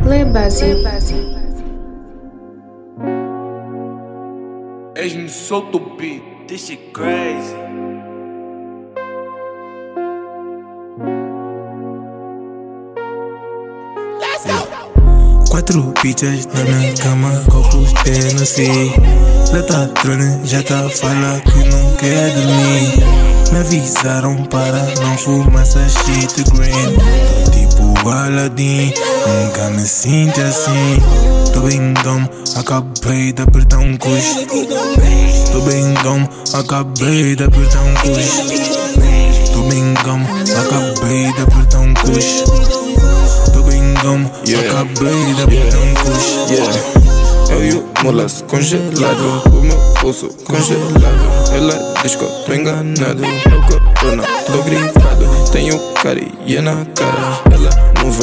Eis-me solto o beat, this shit crazy. Quatro pizzas na minha cama, copos Tennessee. Letatron já tá fala que não quer dormir. Me avisaram para não fumar essa shit green. Tô tipo Aladdin, nunca me sinto assim. Tô bem dom, acabei de apertar um cush. Tô bem dom, acabei de apertar um cush. Tô bem dom, acabei de apertar um cush. Tô bem dom, acabei de apertar um cush. Eu e o molaço congelado, o meu pulso congelado. Ela diz que eu tô enganado, eu corona, tô gripado. Tenho carinha na cara, ela